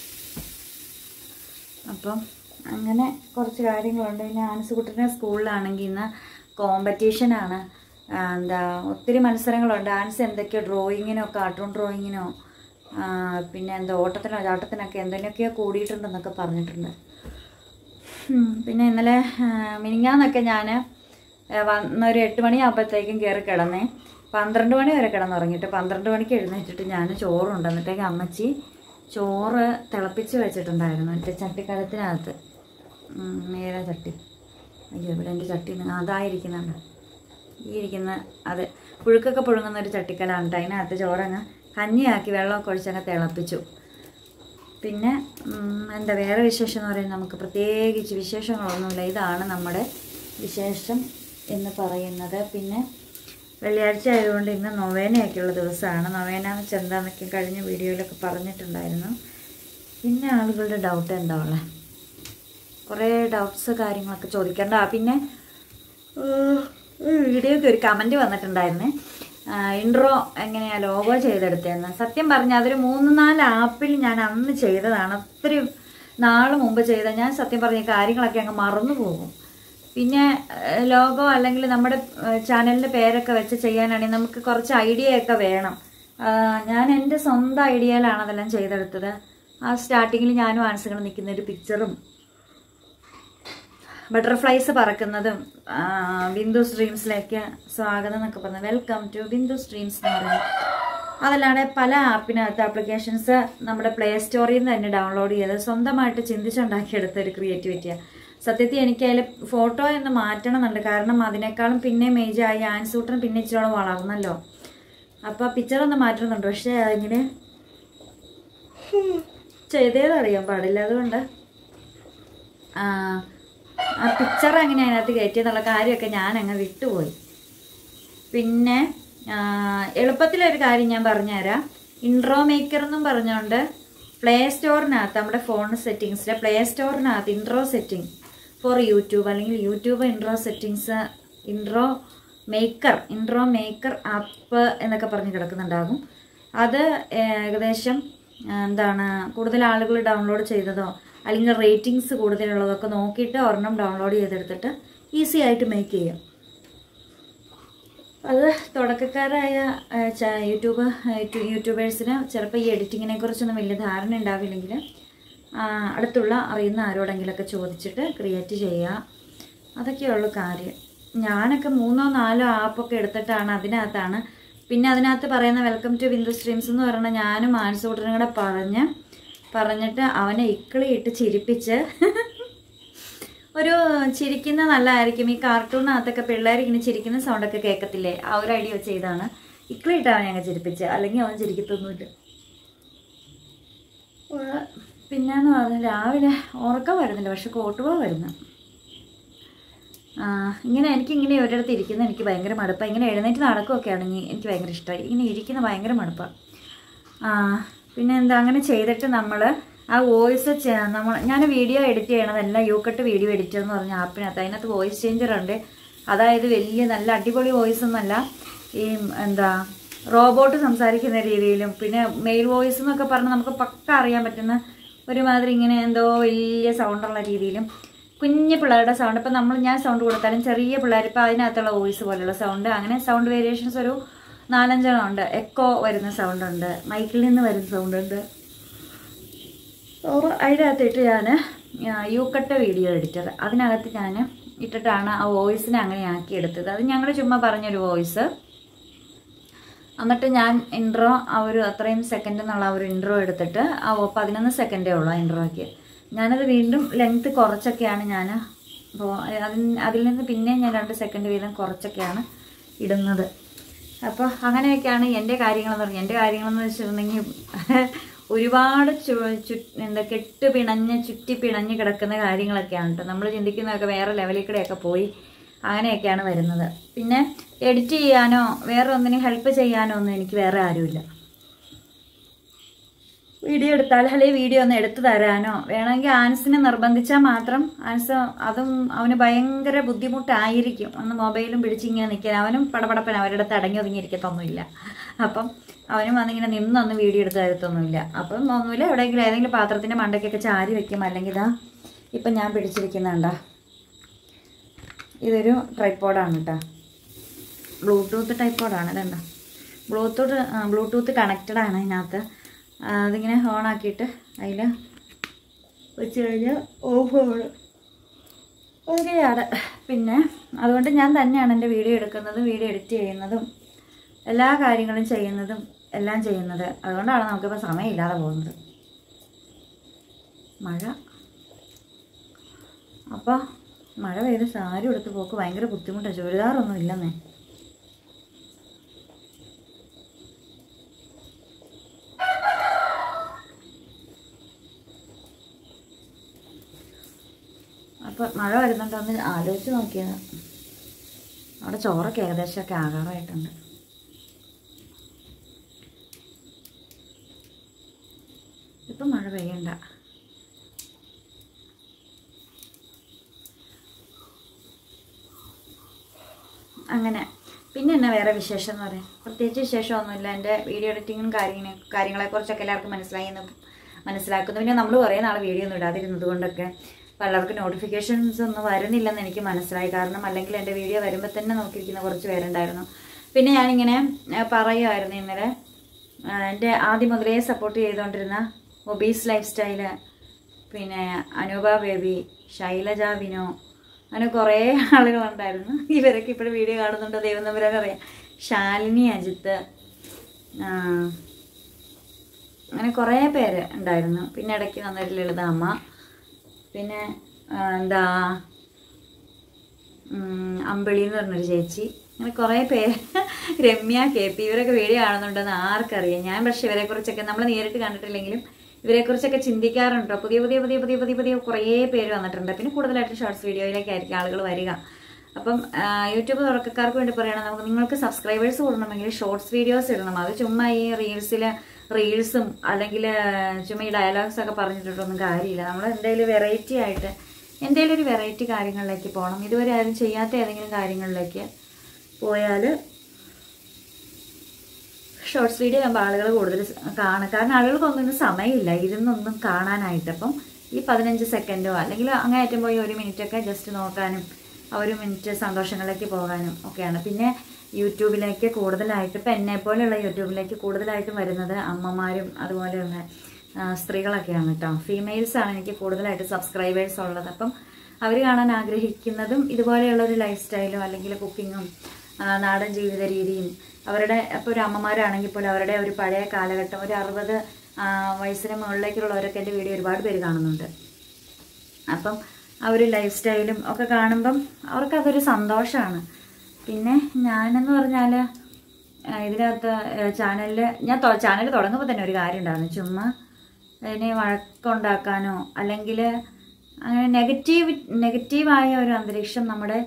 അപ്പം അങ്ങനെ കുറച്ച് കാര്യങ്ങളുണ്ട്. പിന്നെ ആൻസുകുട്ടൻ്റെ സ്കൂളിലാണെങ്കിൽ ഇന്ന് കോമ്പറ്റീഷനാണ്. ഒത്തിരി മത്സരങ്ങളുണ്ട്. ആൻസ് എന്തൊക്കെയോ ഡ്രോയിങ്ങിനോ കാർട്ടൂൺ ഡ്രോയിങ്ങിനോ പിന്നെ ഓട്ടത്തിനോ ചാട്ടത്തിനൊക്കെ എന്തിനൊക്കെയോ കൂടിയിട്ടുണ്ടെന്നൊക്കെ പറഞ്ഞിട്ടുണ്ട്. പിന്നെ ഇന്നലെ മിനിങ്ങാന്നൊക്കെ ഞാൻ വന്നൊരു 8 മണിയാകുമ്പോഴത്തേക്കും കയറി കിടന്നേ. 12 മണി വരെ കിടന്നുറങ്ങിയിട്ട് 12 മണിക്ക് എഴുന്നേറ്റിട്ട് ഞാൻ ചോറുണ്ടെന്നിട്ടേക്ക് അമ്മച്ചി ചോറ് തിളപ്പിച്ച് വെച്ചിട്ടുണ്ടായിരുന്നു. മറ്റേ ചട്ടിക്കലത്തിനകത്ത്, നേരെ ചട്ടി. അയ്യോ, ഇവിടെ എൻ്റെ ചട്ടി അതായിരിക്കുന്നുണ്ട്. ഈ ഇരിക്കുന്ന അത് പുഴുക്കൊക്കെ പുഴുങ്ങുന്ന ഒരു ചട്ടിക്കലാണ്. അതിനകത്ത് ചോറങ്ങ് കഞ്ഞിയാക്കി വെള്ളമൊക്കെ ഒഴിച്ചങ്ങ് തിളപ്പിച്ചു. പിന്നെ വേറെ വിശേഷം എന്ന് പറയുന്നത് നമുക്ക് പ്രത്യേകിച്ച് വിശേഷങ്ങളൊന്നുമില്ല. ഇതാണ് നമ്മുടെ വിശേഷം എന്ന് പറയുന്നത്. പിന്നെ വെള്ളിയാഴ്ച ആയതുകൊണ്ട് ഇന്ന് നൊവേനയൊക്കെയുള്ള ദിവസമാണ്. നൊവേന എന്താണെന്നൊക്കെ കഴിഞ്ഞ വീഡിയോയിലൊക്കെ പറഞ്ഞിട്ടുണ്ടായിരുന്നു. പിന്നെ ആളുകളുടെ ഡൗട്ട് എന്താ ഉള്ളത്, കുറേ ഡൗട്ട്സ് കാര്യങ്ങളൊക്കെ ചോദിക്കേണ്ട. പിന്നെ വീഡിയോയ്ക്ക് ഒരു കമൻറ്റ് വന്നിട്ടുണ്ടായിരുന്നേ, ഇൻട്രോ എങ്ങനെയാണ് ലോഗോ ചെയ്തെടുത്തതെന്ന്. സത്യം പറഞ്ഞാൽ അതൊരു 3-4 ആപ്പിൽ ഞാൻ അന്ന് ചെയ്തതാണ്. ഒത്തിരി നാൾ മുമ്പ് ചെയ്ത. ഞാൻ സത്യം പറഞ്ഞ കാര്യങ്ങളൊക്കെ അങ്ങ് മറന്നു പോകും. പിന്നെ ലോഗോ അല്ലെങ്കിൽ നമ്മുടെ ചാനലിൻ്റെ പേരൊക്കെ വെച്ച് ചെയ്യാനാണെങ്കിൽ നമുക്ക് കുറച്ച് ഐഡിയയൊക്കെ വേണം. ഞാൻ എൻ്റെ സ്വന്തം ഐഡിയയിലാണ് അതെല്ലാം ചെയ്തെടുത്തത്. സ്റ്റാർട്ടിങ്ങിൽ ഞാനും ആൻസുകൾ നിൽക്കുന്ന ഒരു പിക്ചറും ബട്ടർഫ്ലൈസ് പറക്കുന്നതും ബിന്ദു സ്ട്രീംസിലേക്ക് സ്വാഗതം എന്നൊക്കെ പറഞ്ഞു, വെൽക്കം ടു ബിന്ദു സ്ട്രീംസ് എന്ന് പറഞ്ഞു. അതല്ലാതെ പല ആപ്ലിക്കേഷൻസ് നമ്മുടെ പ്ലേ സ്റ്റോറിൽ നിന്ന് തന്നെ ഡൗൺലോഡ് ചെയ്ത് സ്വന്തമായിട്ട് ചിന്തിച്ചുണ്ടാക്കിയെടുത്ത ഒരു ക്രിയേറ്റിവിറ്റിയാണ്. സത്യത്തിൽ എനിക്ക് അതിൽ ഫോട്ടോ എന്ന് മാറ്റണം എന്നുണ്ട്. കാരണം അതിനേക്കാളും പിന്നെ മേജായി ആൻസൂട്ടൻ പിന്നെ ഇച്ചിരി വളർന്നല്ലോ. അപ്പോൾ പിക്ചറൊന്ന് മാറ്റുന്നുണ്ട്. പക്ഷേ അതിങ്ങനെ ചെയ്തേതറിയാൻ പാടില്ല. അതുകൊണ്ട് ആ പിക്ചർ എങ്ങനെ അതിനകത്ത് കയറ്റിയെന്നുള്ള കാര്യമൊക്കെ ഞാനങ്ങ് വിട്ടുപോയി. പിന്നെ എളുപ്പത്തിലൊരു കാര്യം ഞാൻ പറഞ്ഞുതരാം. ഇൻട്രോ മേക്കർ എന്നും പറഞ്ഞുകൊണ്ട് പ്ലേ സ്റ്റോറിനകത്ത് നമ്മുടെ ഫോൺ സെറ്റിങ്സിലെ പ്ലേ സ്റ്റോറിനകത്ത് ഇൻട്രോ സെറ്റിംഗ് ഫോർ യൂട്യൂബ് അല്ലെങ്കിൽ YouTube intro settings intro maker app എന്നൊക്കെ പറഞ്ഞ് കിടക്കുന്നുണ്ടാകും. അത് ഏകദേശം കൂടുതൽ ആളുകൾ ഡൗൺലോഡ് ചെയ്തതോ അല്ലെങ്കിൽ റേറ്റിങ്സ് കൂടുതലുള്ളതൊക്കെ നോക്കിയിട്ട് ഒരെണ്ണം ഡൗൺലോഡ് ചെയ്തെടുത്തിട്ട് ഈസി ആയിട്ട് മേക്ക് ചെയ്യാം. അത് തുടക്കക്കാരായ യൂട്യൂബേഴ്സിന് ചിലപ്പോൾ ഈ എഡിറ്റിങ്ങിനെ കുറിച്ചൊന്നും വലിയ ധാരണ ഉണ്ടാവില്ലെങ്കിൽ അടുത്തുള്ള അറിയുന്ന ആരോടെങ്കിലൊക്കെ ചോദിച്ചിട്ട് ക്രിയേറ്റ് ചെയ്യുക. അതൊക്കെയുള്ളൂ കാര്യം. ഞാനൊക്കെ 3-4 ആപ്പൊക്കെ എടുത്തിട്ടാണ് അതിനകത്താണ്. പിന്നെ അതിനകത്ത് പറയുന്ന വെൽക്കം ടു ബിന്ദു സ്ട്രീംസ് എന്ന് പറഞ്ഞാൽ ഞാനും ആൻസൂട്ടനും കൂടെ പറഞ്ഞിട്ട് അവനെ ഇക്കിളിയിട്ട് ചിരിപ്പിച്ച് ഒരു ചിരിക്കുന്ന നല്ലതായിരിക്കും. ഈ കാർട്ടൂണിനകത്തൊക്കെ പിള്ളേർ ഇങ്ങനെ ചിരിക്കുന്ന സൗണ്ടൊക്കെ കേൾക്കത്തില്ലേ, ആ ഒരു ഐഡിയ വെച്ച് ചെയ്താണ്. ഇക്കിളിയിട്ട് അവനെ അങ്ങ് ചിരിപ്പിച്ച്, അല്ലെങ്കിൽ അവൻ ചിരിക്കത്തൊന്നുമില്ല. പിന്നെന്ന് പറഞ്ഞാൽ രാവിലെ ഉറക്കം വരുന്നില്ല, പക്ഷെ കോട്ടുപോക വരുന്നു. ഇങ്ങനെ എനിക്കിങ്ങനെ ഒരിടത്ത് ഇരിക്കുന്നത് എനിക്ക് ഭയങ്കര മടുപ്പാണ്. ഇങ്ങനെ എഴുന്നേറ്റ് നടക്കുകയൊക്കെ ആണെങ്കിൽ എനിക്ക് ഭയങ്കര ഇഷ്ടമായി. ഇങ്ങനെ ഇരിക്കുന്ന ഭയങ്കര മടുപ്പാണ്. പിന്നെ എന്താ അങ്ങനെ ചെയ്തിട്ട് നമ്മൾ ആ വോയിസ് ഞാൻ വീഡിയോ എഡിറ്റ് ചെയ്യണതല്ല യൂക്കട്ട് വീഡിയോ എഡിറ്റർ എന്ന് പറഞ്ഞ ആപ്പിനകത്ത്. അതിനകത്ത് വോയിസ് ചേഞ്ചർ ഉണ്ട്. അതായത് വലിയ നല്ല അടിപൊളി വോയിസ് ഒന്നുമല്ല, ഈ എന്താ റോബോട്ട് സംസാരിക്കുന്ന രീതിയിലും പിന്നെ മെയിൽ വോയിസ് എന്നൊക്കെ പറഞ്ഞാൽ നമുക്ക് പക്ക അറിയാൻ പറ്റുന്ന ഒരുമാതിരി ഇങ്ങനെ എന്തോ വലിയ സൗണ്ടുള്ള രീതിയിലും കുഞ്ഞു പിള്ളേരുടെ സൗണ്ട്. ഇപ്പം ഞാൻ സൗണ്ട് കൊടുത്താലും ചെറിയ പിള്ളേർ ഇപ്പം അതിനകത്തുള്ള വോയിസ് പോലെയുള്ള സൗണ്ട്, അങ്ങനെ സൗണ്ട് വേരിയേഷൻസ് ഒരു 4-5 ഉണ്ട്. എക്കോ വരുന്ന സൗണ്ടുണ്ട്, മൈക്കിൽ നിന്ന് വരുന്ന സൗണ്ടുണ്ട്. അതിനകത്തിട്ട് ഞാൻ യൂക്കട്ട് വീഡിയോ എഡിറ്റർ അതിനകത്ത് ഞാൻ ഇട്ടിട്ടാണ് ആ വോയിസിനെ അങ്ങനെ ആക്കിയെടുത്തത്. അത് ഞങ്ങൾ ചുമ്മാ പറഞ്ഞൊരു വോയിസ്. എന്നിട്ട് ഞാൻ ഇൻട്രോ അത്രയും സെക്കൻഡ് എന്നുള്ള ഒരു ഇൻട്രോ എടുത്തിട്ട് 11 സെക്കൻഡേ ഉള്ളൂ ആ ഇൻട്രോയ്ക്ക്. ഞാനത് വീണ്ടും ലെങ്ത്ത് കുറച്ചൊക്കെയാണ് ഞാൻ അതിൽ നിന്ന് പിന്നെ ഞാൻ 2 സെക്കൻഡ് വീതം കുറച്ചൊക്കെയാണ് ഇടുന്നത്. അപ്പോൾ അങ്ങനെയൊക്കെയാണ് എൻ്റെ കാര്യങ്ങളെന്ന് പറഞ്ഞാൽ. എൻ്റെ കാര്യങ്ങളെന്ന് വെച്ചിട്ടുണ്ടെങ്കിൽ ഒരുപാട് കെട്ട് പിണഞ്ഞ് ചുറ്റി പിണഞ്ഞ് കിടക്കുന്ന കാര്യങ്ങളൊക്കെയാണ് കേട്ടോ. നമ്മൾ ചിന്തിക്കുന്നതൊക്കെ വേറെ ലെവലിൽ കൂടെയൊക്കെ പോയി അങ്ങനെയൊക്കെയാണ് വരുന്നത്. പിന്നെ എഡിറ്റ് ചെയ്യാനോ വേറെ ഒന്നിനും ഹെൽപ്പ് ചെയ്യാനോ ഒന്നും എനിക്ക് വേറെ ആരുമില്ല. വീഡിയോ എടുത്താൽ അല്ലെങ്കിൽ വീഡിയോ ഒന്ന് എടുത്തു തരാനോ വേണമെങ്കിൽ ആൻസിനെ നിർബന്ധിച്ചാൽ മാത്രം അതും അവന് ഭയങ്കര ബുദ്ധിമുട്ടായിരിക്കും. ഒന്ന് മൊബൈലും പിടിച്ചിങ്ങനെ നിൽക്കാൻ. അവനും പടപടപ്പൻ അവരുടെ അടുത്ത് അടങ്ങി ഒതുങ്ങിയിരിക്കത്തൊന്നുമില്ല. അപ്പം അവനും വന്നിങ്ങനെ നിന്നൊന്നും വീഡിയോ എടുത്ത് തരത്തൊന്നുമില്ല. അപ്പം ഒന്നുമില്ല, എവിടെയെങ്കിലും ഏതെങ്കിലും പാത്രത്തിൻ്റെ മണ്ടയ്ക്കൊക്കെ ചാരി വെക്കും. അല്ലെങ്കിൽ ഇതാ ഇപ്പം ഞാൻ പിടിച്ചിരിക്കുന്നുണ്ടാ, ഇതൊരു ട്രൈപ്പോഡാണ് കേട്ടോ, ബ്ലൂടൂത്ത് ടൈപ്പോഡാണ്. ഇതുണ്ടോ, ബ്ലൂടൂത്ത് കണക്റ്റഡാണ് ഇതിനകത്ത്. അതിങ്ങനെ ഓണാക്കിയിട്ട് അതിൽ വെച്ച് കഴിഞ്ഞാൽ ഓഫ് ആവണം അങ്ങനെയാണ്. പിന്നെ അതുകൊണ്ട് ഞാൻ തന്നെയാണ് എൻ്റെ വീഡിയോ എടുക്കുന്നതും വീഡിയോ എഡിറ്റ് ചെയ്യുന്നതും എല്ലാ കാര്യങ്ങളും ചെയ്യുന്നതും എല്ലാം ചെയ്യുന്നത്. അതുകൊണ്ടാണ് നമുക്കിപ്പോൾ സമയമില്ലാതെ പോകുന്നത്. മഴ അപ്പോൾ മഴ പെയ്ത് സാരി എടുത്ത് പോക്ക് ഭയങ്കര ബുദ്ധിമുട്ടാണ്. ചുരിദാറൊന്നും ഇല്ലെന്നേ. അപ്പോൾ മഴ വരുന്നുണ്ടോന്ന് ആലോചിച്ച് നോക്കിയത്. അവിടെ ചോറൊക്കെ ഏകദേശമൊക്കെ ആകാറായിട്ടുണ്ട്. ഇപ്പം മഴ പെയ്യണ്ട. അങ്ങനെ പിന്നെ എന്നാ വേറെ വിശേഷം എന്ന് പറയാം? പ്രത്യേകിച്ച് വിശേഷമൊന്നുമില്ല. എൻ്റെ വീഡിയോ എഡിറ്റിങ്ങും കാര്യങ്ങളെക്കുറിച്ചൊക്കെ എല്ലാവർക്കും മനസ്സിലാക്കുന്നു. പിന്നെ നമ്മൾ കുറേ നാൾ വീഡിയോ ഒന്നും ഇടാതിരുന്നത് കൊണ്ടൊക്കെ പലർക്കും നോട്ടിഫിക്കേഷൻസ് ഒന്നും വരുന്നില്ലെന്ന് എനിക്ക് മനസ്സിലായി. കാരണം അല്ലെങ്കിൽ എൻ്റെ വീഡിയോ വരുമ്പോൾ തന്നെ നോക്കിയിരിക്കുന്ന കുറച്ച് പേരുണ്ടായിരുന്നു. പിന്നെ ഞാനിങ്ങനെ പറയുമായിരുന്നു ഇന്നലെ, എൻ്റെ ആദ്യം മുതലേ സപ്പോർട്ട് ചെയ്തുകൊണ്ടിരുന്ന ഒബീസ് ലൈഫ് സ്റ്റൈല്, പിന്നെ അനൂപ ബേബി, ശൈലജ വിനോ, അങ്ങനെ കുറേ ആളുകളുണ്ടായിരുന്നു. ഇവരൊക്കെ ഇപ്പോഴും വീഡിയോ കാണുന്നുണ്ടോ ദൈവം തമ്പുരാൻ അറിയാം. ശാലിനി അജിത്ത്, അങ്ങനെ കുറേ പേര് ഉണ്ടായിരുന്നു. പിന്നെ ഇടയ്ക്ക് വന്നൊരു ലളിത അമ്മ, പിന്നെ എന്താ അമ്പിളി എന്ന് പറഞ്ഞൊരു ചേച്ചി, അങ്ങനെ കുറേ പേര്, രമ്യ KP, ഇവരൊക്കെ വീഡിയോ കാണുന്നുണ്ടെന്ന് ആർക്കറിയാം. ഞാൻ പക്ഷേ ഇവരെക്കുറിച്ചൊക്കെ നമ്മൾ നേരിട്ട് കണ്ടിട്ടില്ലെങ്കിലും ഇവരെക്കുറിച്ചൊക്കെ ചിന്തിക്കാറുണ്ടോ. പുതിയ കുറേ പേര് വന്നിട്ടുണ്ട്. പിന്നെ കൂടുതലായിട്ട് ഷോർട്സ് വീഡിയോയിലേക്കായിരിക്കും ആളുകൾ വരിക. അപ്പം യൂട്യൂബ് തുടക്കക്കാർക്ക് വേണ്ടി പറയുകയാണെങ്കിൽ നിങ്ങൾക്ക് സബ്സ്ക്രൈബേഴ്സ് കൂടണമെങ്കിൽ ഷോർട്സ് വീഡിയോസ് ഇടണം. അത് ചുമ്മാ ഈ റീൽസും അല്ലെങ്കിൽ ചുമ്മാ ഈ ഡയലോഗ്സൊക്കെ പറഞ്ഞിട്ടൊന്നും കാര്യമില്ല. നമ്മൾ എന്തെങ്കിലും വെറൈറ്റി ആയിട്ട് എന്തെങ്കിലും ഒരു വെറൈറ്റി കാര്യങ്ങളിലേക്ക് പോകണം. ഇതുവരെ ആരും ചെയ്യാത്ത ഏതെങ്കിലും കാര്യങ്ങളിലേക്ക് പോയാൽ ഷോർട്സ് വീഡിയോ ആകുമ്പോൾ ആളുകൾ കൂടുതൽ കാണും. കാരണം ആളുകൾക്കൊന്നും സമയമില്ല ഇരുന്നൊന്നും കാണാനായിട്ട്. അപ്പം ഈ 15 സെക്കൻഡോ അല്ലെങ്കിൽ അങ്ങനെ ഏറ്റവും പോയി 1 മിനിറ്റൊക്കെ ജസ്റ്റ് നോക്കാനും 1 മിനിറ്റ് സന്തോഷങ്ങളിലേക്ക് പോകാനും ഒക്കെയാണ്. പിന്നെ യൂട്യൂബിലേക്ക് കൂടുതലായിട്ട് ഇപ്പം എന്നെപ്പോലെയുള്ള യൂട്യൂബിലേക്ക് കൂടുതലായിട്ടും വരുന്നത് അമ്മമാരും അതുപോലെയുള്ള സ്ത്രീകളൊക്കെയാണ് കേട്ടോ. ഫീമെയിൽസാണ് എനിക്ക് കൂടുതലായിട്ട് സബ്സ്ക്രൈബേഴ്സ് ഉള്ളത്. അപ്പം അവർ കാണാൻ ആഗ്രഹിക്കുന്നതും ഇതുപോലെയുള്ളൊരു ലൈഫ് സ്റ്റൈലും അല്ലെങ്കിൽ കുക്കിങ്ങും നാടൻ ജീവിത രീതിയും അവരുടെ ഇപ്പോൾ ഒരു അമ്മമാരാണെങ്കിൽ പോലും അവരുടെ ഒരു പഴയ കാലഘട്ടം ഒരു 60 വയസ്സിന് മുകളിലേക്കുള്ളവരൊക്കെ എൻ്റെ വീഡിയോ ഒരുപാട് പേര് കാണുന്നുണ്ട്. അപ്പം ആ ഒരു ലൈഫ് സ്റ്റൈലും ഒക്കെ കാണുമ്പം അവർക്കതൊരു സന്തോഷമാണ്. പിന്നെ ഞാനെന്ന് പറഞ്ഞാൽ ഇതിനകത്ത് ചാനൽ തുടങ്ങുമ്പോൾ തന്നെ ഒരു കാര്യം ഉണ്ടായിരുന്നു. ചുമ്മാ അതിനെ വഴക്കുണ്ടാക്കാനോ അല്ലെങ്കിൽ അങ്ങനെ നെഗറ്റീവായ ഒരു അന്തരീക്ഷം നമ്മുടെ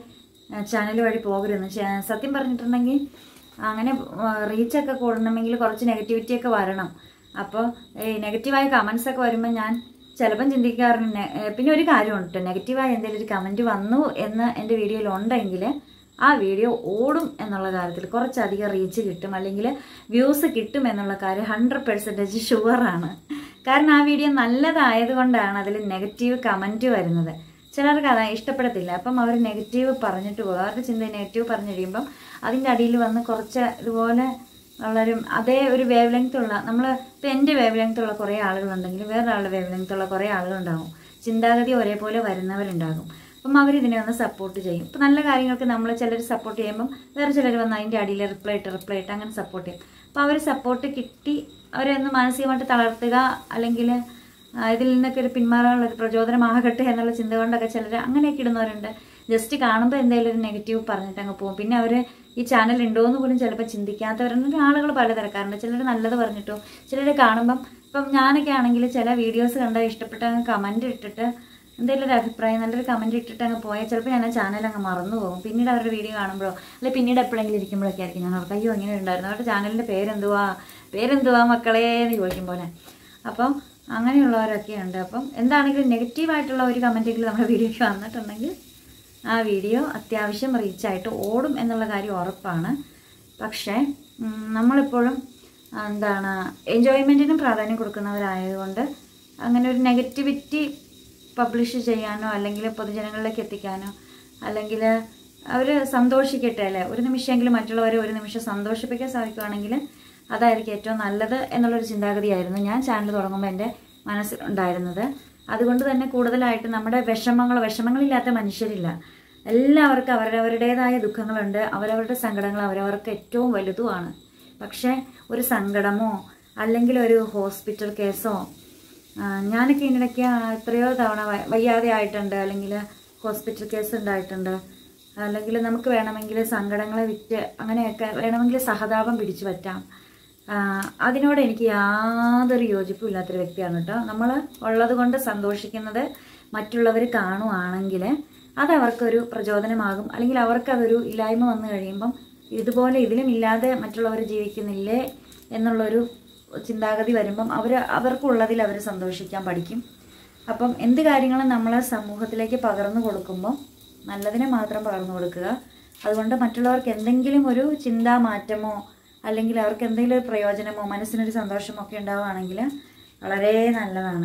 ചാനൽ വഴി പോകരുതെന്ന്. സത്യം പറഞ്ഞിട്ടുണ്ടെങ്കിൽ അങ്ങനെ റീച്ചൊക്കെ കൂടണമെങ്കിൽ കുറച്ച് നെഗറ്റിവിറ്റിയൊക്കെ വരണം. അപ്പോൾ ഈ നെഗറ്റീവായ കമൻസൊക്കെ വരുമ്പോൾ ഞാൻ ചിലപ്പം ചിന്തിക്കാറുണ്ട്. പിന്നെ ഒരു കാര്യമുണ്ട് കേട്ടോ, നെഗറ്റീവായ എന്തെങ്കിലും ഒരു കമൻറ്റ് വന്നു എന്ന് എൻ്റെ വീഡിയോയിൽ ഉണ്ടെങ്കിൽ ആ വീഡിയോ ഓടും എന്നുള്ള കാര്യത്തിൽ കുറച്ചധികം റീച്ച് കിട്ടും, അല്ലെങ്കിൽ വ്യൂസ് കിട്ടും എന്നുള്ള കാര്യം 100% ഷുവറാണ്. കാരണം ആ വീഡിയോ നല്ലതായതുകൊണ്ടാണ് അതിൽ നെഗറ്റീവ് കമൻറ്റ് വരുന്നത്. ചിലർക്ക് അത് ഇഷ്ടപ്പെടത്തില്ല, അപ്പം അവർ നെഗറ്റീവ് പറഞ്ഞിട്ട് പോകും. അവരുടെ ചിന്ത നെഗറ്റീവ് പറഞ്ഞു കഴിയുമ്പം അതിൻ്റെ അടിയിൽ വന്ന് കുറച്ച് ഇതുപോലെ ഉള്ളൊരു അതേ ഒരു വേവ് ലെങ്ത്തുള്ള, നമ്മൾ ഇപ്പം എൻ്റെ വേവ് ലെങ്ത്തുള്ള കുറേ ആളുകളുണ്ടെങ്കിൽ വേറൊരാളുടെ വേവ് ലെങ്ത്തുള്ള കുറേ ആളുകളുണ്ടാകും. ചിന്താഗതി ഒരേപോലെ വരുന്നവരുണ്ടാകും. അപ്പം അവരിതിനെ ഒന്ന് സപ്പോർട്ട് ചെയ്യും. ഇപ്പം നല്ല കാര്യങ്ങൾക്ക് നമ്മൾ ചിലർ സപ്പോർട്ട് ചെയ്യുമ്പം വേറെ ചിലർ വന്ന് അതിൻ്റെ അടിയിൽ റിപ്ലൈ ഇട്ട് അങ്ങനെ സപ്പോർട്ട് ചെയ്യും. അപ്പോൾ അവർ സപ്പോർട്ട് കിട്ടി അവരെ ഒന്ന് മാനസികമായിട്ട് തളർത്തുക, അല്ലെങ്കിൽ ഇതിൽ നിന്നൊക്കെ ഒരു പിന്മാറാനുള്ളൊരു പ്രചോദനമാകട്ടെ എന്നുള്ള ചിന്ത കൊണ്ടൊക്കെ ചിലർ അങ്ങനെയൊക്കെ ഇടുന്നവരുണ്ട്. ജസ്റ്റ് കാണുമ്പോൾ എന്തെങ്കിലും ഒരു നെഗറ്റീവ് പറഞ്ഞിട്ട് അങ്ങ് പോകും. പിന്നെ അവർ ഈ ചാനൽ ഉണ്ടോ എന്ന് പോലും ചിലപ്പോൾ ചിന്തിക്കാത്തവരുണ്ട്. ആളുകൾ പലതരക്കാരുണ്ട്. ചിലർ നല്ലത് പറഞ്ഞിട്ടോ, ചിലർ കാണുമ്പം ഇപ്പം ഞാനൊക്കെ ആണെങ്കിൽ ചില വീഡിയോസ് കണ്ടാൽ ഇഷ്ടപ്പെട്ട അങ്ങ് കമൻറ്റ് ഇട്ടിട്ട് എന്തെങ്കിലും ഒരു അഭിപ്രായം നല്ലൊരു കമൻറ്റ് ഇട്ടിട്ട് അങ്ങ് പോയാൽ ചിലപ്പോൾ ഞാൻ ആ ചാനൽ അങ്ങ് മറന്നു പോകും. പിന്നീട് അവരുടെ വീഡിയോ കാണുമ്പോഴോ അല്ലെങ്കിൽ പിന്നീട് എപ്പോഴെങ്കിലും ഇരിക്കുമ്പോഴൊക്കെ ആയിരിക്കും ഞാൻ അവർക്ക് അയ്യോ ഇങ്ങനെ ഉണ്ടായിരുന്നു, അവരുടെ ചാനലിൻ്റെ പേരെന്തുവാ മക്കളെ എന്ന് ചോദിക്കും പോലെ. അപ്പം അങ്ങനെയുള്ളവരൊക്കെ ഉണ്ട്. അപ്പം എന്താണെങ്കിലും നെഗറ്റീവായിട്ടുള്ള ഒരു കമൻറ്റെങ്കിലും നമ്മുടെ വീഡിയോയ്ക്ക് വന്നിട്ടുണ്ടെങ്കിൽ ആ വീഡിയോ അത്യാവശ്യം റീച്ചായിട്ട് ഓടും എന്നുള്ള കാര്യം ഉറപ്പാണ്. പക്ഷേ നമ്മളിപ്പോഴും എൻജോയ്മെൻറ്റിനും പ്രാധാന്യം കൊടുക്കുന്നവരായതുകൊണ്ട് അങ്ങനെ ഒരു നെഗറ്റിവിറ്റി പബ്ലിഷ് ചെയ്യാനോ അല്ലെങ്കിൽ പൊതുജനങ്ങളിലേക്ക് എത്തിക്കാനോ അല്ലെങ്കിൽ അവർ സന്തോഷിക്കട്ടെ അല്ലേ, ഒരു നിമിഷമെങ്കിലും മറ്റുള്ളവരെ ഒരു നിമിഷം സന്തോഷിപ്പിക്കാൻ സാധിക്കുകയാണെങ്കിൽ അതായിരിക്കും ഏറ്റവും നല്ലത് എന്നുള്ളൊരു ചിന്താഗതിയായിരുന്നു ഞാൻ ചാനൽ തുടങ്ങുമ്പോൾ എൻ്റെ മനസ്സിലുണ്ടായിരുന്നത്. അതുകൊണ്ട് തന്നെ കൂടുതലായിട്ട് നമ്മുടെ വിഷമങ്ങളില്ലാത്ത മനുഷ്യരില്ല. എല്ലാവർക്കും അവരവരുടേതായ ദുഃഖങ്ങളുണ്ട്, അവരവരുടെ സങ്കടങ്ങൾ അവരവർക്ക് ഏറ്റവും വലുതുമാണ്. പക്ഷേ ഒരു സങ്കടമോ അല്ലെങ്കിൽ ഒരു ഹോസ്പിറ്റൽ കേസോ, ഞാനൊക്കെ ഇതിനിടയ്ക്ക് എത്രയോ തവണ വയ്യാതെ ആയിട്ടുണ്ട്, അല്ലെങ്കിൽ ഹോസ്പിറ്റൽ കേസ് ഉണ്ടായിട്ടുണ്ട്, അല്ലെങ്കിൽ നമുക്ക് വേണമെങ്കിൽ സങ്കടങ്ങളെ വിറ്റ് അങ്ങനെയൊക്കെ വേണമെങ്കിൽ സഹതാപം പിടിച്ചു പറ്റാം. അതിനോട് എനിക്ക് യാതൊരു യോജിപ്പും ഇല്ലാത്തൊരു വ്യക്തിയാണ് കേട്ടോ. നമ്മൾ ഉള്ളത് കൊണ്ട് സന്തോഷിക്കുന്നത് മറ്റുള്ളവർ കാണുവാണെങ്കിൽ അതവർക്കൊരു പ്രചോദനമാകും, അല്ലെങ്കിൽ അവർക്കതൊരു ഇല്ലായ്മ വന്നു കഴിയുമ്പം ഇതുപോലെ ഇതിലും ഇല്ലാതെ മറ്റുള്ളവർ ജീവിക്കുന്നില്ലേ എന്നുള്ളൊരു ചിന്താഗതി വരുമ്പം അവർക്കുള്ളതിൽ അവർ സന്തോഷിക്കാൻ പഠിക്കും. അപ്പം എന്ത് കാര്യങ്ങളും നമ്മൾ സമൂഹത്തിലേക്ക് പകർന്നു കൊടുക്കുമ്പോൾ നല്ലതിനെ മാത്രം പകർന്നു കൊടുക്കുക. അതുകൊണ്ട് മറ്റുള്ളവർക്ക് എന്തെങ്കിലും ഒരു ചിന്താമാറ്റമോ അല്ലെങ്കിൽ അവർക്ക് എന്തെങ്കിലും ഒരു പ്രയോജനമോ മനസ്സിനൊരു സന്തോഷമോ ഒക്കെ ഉണ്ടാവുകയാണെങ്കിൽ വളരെ നല്ലതാണ്.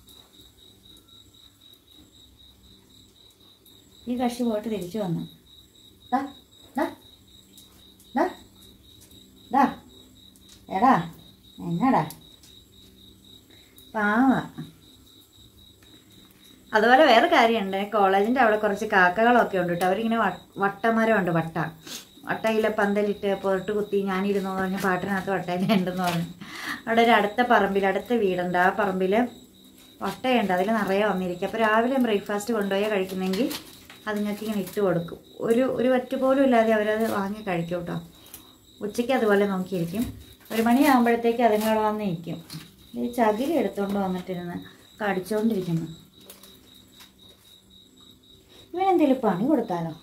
ഈ കക്ഷി പോയിട്ട് തിരിച്ചു വന്നു. എടാ എന്നാടാ പാവ. അതുപോലെ വേറെ കാര്യമുണ്ട്, കോളേജിൻ്റെ അവിടെ കുറച്ച് കാക്കകളൊക്കെ ഉണ്ട് കേട്ടോ. അവരിങ്ങനെ വട്ടമരമുണ്ട്, വട്ടയിലെ പന്തലിട്ട് പുറട്ട് കുത്തി ഞാനിരുന്നു പറഞ്ഞ് പാട്ടിനകത്ത് വട്ടയില ഉണ്ടെന്ന് പറഞ്ഞു. അവിടെ ഒരു അടുത്ത വീടുണ്ട്, ആ പറമ്പിൽ വട്ടയുണ്ട്, അതിൽ നിറയെ വന്നിരിക്കും. അപ്പോൾ രാവിലെ ബ്രേക്ക്ഫാസ്റ്റ് കൊണ്ടുപോയാൽ കഴിക്കുന്നെങ്കിൽ അതുങ്ങൾക്ക് ഇങ്ങനെ ഇട്ട് കൊടുക്കും. ഒരു വറ്റ് പോലും ഇല്ലാതെ അവരത് വാങ്ങി കഴിക്കും കേട്ടോ. ഉച്ചയ്ക്ക് അതുപോലെ നോക്കിയിരിക്കും. 1 മണിയാകുമ്പോഴത്തേക്ക് അതുങ്ങൾ വന്നിരിക്കും. ഈ ചകിരി എടുത്തുകൊണ്ട് വന്നിട്ടിരുന്ന് കടിച്ചുകൊണ്ടിരിക്കുന്നു. ഇവനെന്തെങ്കിലും പണി കൊടുത്താലോ.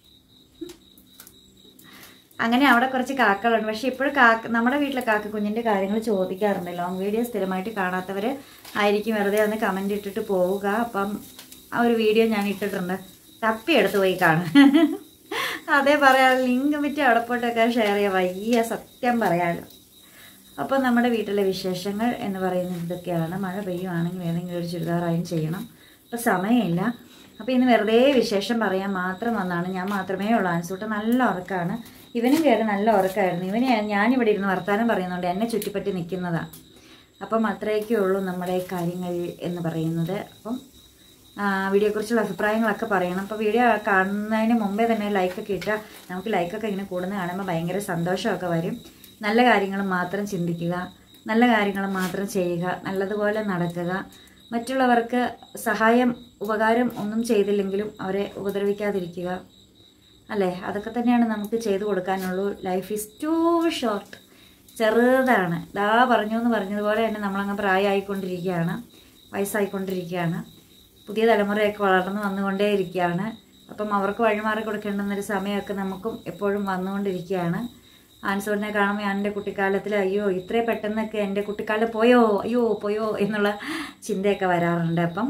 അങ്ങനെ അവിടെ കുറച്ച് കാക്കകളുണ്ട്. പക്ഷേ ഇപ്പോഴും നമ്മുടെ വീട്ടിലെ കാക്ക കുഞ്ഞിൻ്റെ കാര്യങ്ങൾ ചോദിക്കാറുണ്ട്. ലോങ് വീഡിയോ സ്ഥിരമായിട്ട് കാണാത്തവർ ആയിരിക്കും വെറുതെ ഒന്ന് കമൻറ്റ് ഇട്ടിട്ട് പോവുക. അപ്പം ആ ഒരു വീഡിയോ ഞാൻ ഇട്ടിട്ടുണ്ട്, തപ്പിയെടുത്ത് പോയി കാണും. അതേ പറയാം, ലിങ്ക് വിറ്റ് അവിടെ പോയിട്ടൊക്കെ ഷെയർ ചെയ്യാം, വയ്യ സത്യം പറയാമല്ലോ. അപ്പോൾ നമ്മുടെ വീട്ടിലെ വിശേഷങ്ങൾ എന്ന് പറയുന്നത് ഇതൊക്കെയാണ്. മഴ പെയ്യുവാണെങ്കിൽ ഏതെങ്കിലും ഒരു ചുരിദാറായും ചെയ്യണം, അപ്പോൾ സമയമില്ല. അപ്പോൾ ഇന്ന് വെറുതെ വിശേഷം പറയാൻ മാത്രം വന്നാണ്. ഞാൻ മാത്രമേ ഉള്ളൂ. ആൻസൂട്ട് നല്ല ഉറക്കമാണ്, ഇവനും കയറി നല്ല ഉറക്കമായിരുന്നു. ഞാനിവിടെ ഇരുന്ന് വർത്താനം പറയുന്നുണ്ട്, എന്നെ ചുറ്റിപ്പറ്റി നിൽക്കുന്നതാണ്. അപ്പം അത്രയൊക്കെ ഉള്ളൂ നമ്മുടെ കാര്യങ്ങൾ എന്ന് പറയുന്നത്. അപ്പം വീഡിയോയെക്കുറിച്ചുള്ള അഭിപ്രായങ്ങളൊക്കെ പറയണം. അപ്പോൾ വീഡിയോ കാണുന്നതിന് മുമ്പേ തന്നെ ലൈക്കൊക്കെ ഇട്ടാൽ നമുക്ക് ലൈക്കൊക്കെ ഇങ്ങനെ കൂടുന്ന കാണുമ്പോൾ ഭയങ്കര സന്തോഷമൊക്കെ വരും. നല്ല കാര്യങ്ങൾ മാത്രം ചിന്തിക്കുക, നല്ല കാര്യങ്ങൾ മാത്രം ചെയ്യുക, നല്ലതുപോലെ നടക്കുക. മറ്റുള്ളവർക്ക് സഹായം ഉപകാരം ഒന്നും ചെയ്തില്ലെങ്കിലും അവരെ ഉപദ്രവിക്കാതിരിക്കുക, അല്ലേ? അതൊക്കെ തന്നെയാണ് നമുക്ക് ചെയ്തു കൊടുക്കാനുള്ളൂ. ലൈഫ് ഈസ് ടു ഷോർട്ട്, ചെറുതാണ്. പറഞ്ഞു എന്ന് പറഞ്ഞതുപോലെ തന്നെ നമ്മളങ്ങ് പ്രായമായിക്കൊണ്ടിരിക്കുകയാണ്, വയസ്സായിക്കൊണ്ടിരിക്കുകയാണ്. പുതിയ തലമുറയൊക്കെ വളർന്നു വന്നുകൊണ്ടേയിരിക്കുകയാണ്. അപ്പം അവർക്ക് വഴിമാറി കൊടുക്കേണ്ടുന്നൊരു സമയമൊക്കെ നമുക്കും എപ്പോഴും വന്നുകൊണ്ടിരിക്കുകയാണ്. ആൻസോണിനെ കാണുമ്പോൾ ഞാൻ എൻ്റെ കുട്ടിക്കാലത്തിൽ അയ്യോ ഇത്രേ പെട്ടെന്നൊക്കെ എൻ്റെ കുട്ടിക്കാലം പോയോ എന്നുള്ള ചിന്തയൊക്കെ വരാറുണ്ട്. അപ്പം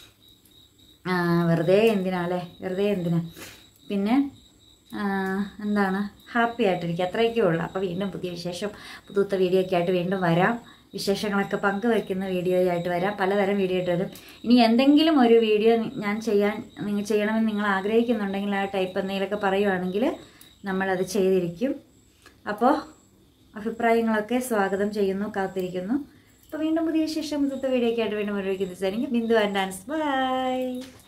വെറുതെ എന്തിനാ പിന്നെ എന്താണ്, ഹാപ്പി ആയിട്ടിരിക്കുക, അത്രയൊക്കെ ഉള്ളൂ. അപ്പോൾ വീണ്ടും പുതുത്ത വീഡിയോ ഒക്കെ ആയിട്ട് വീണ്ടും വരാം. വിശേഷങ്ങളൊക്കെ പങ്കുവയ്ക്കുന്ന വീഡിയോ ആയിട്ട് വരാം, പലതരം വീഡിയോ ആയിട്ട് വരും. ഇനി എന്തെങ്കിലും ഒരു വീഡിയോ ഞാൻ ചെയ്യണമെന്ന് നിങ്ങൾ ആഗ്രഹിക്കുന്നുണ്ടെങ്കിൽ ആ ടൈപ്പ് എന്തെങ്കിലുമൊക്കെ പറയുവാണെങ്കിൽ നമ്മളത് ചെയ്തിരിക്കും. അപ്പോൾ അഭിപ്രായങ്ങളൊക്കെ സ്വാഗതം ചെയ്യുന്നു, കാത്തിരിക്കുന്നു. അപ്പോൾ വീണ്ടും പുതിയ വിശേഷം പുതുത്ത വീഡിയോ ഒക്കെ ആയിട്ട് വീണ്ടും ഒരു ബിന്ദു ആൻഡ് ഡാൻസ്. ബൈ.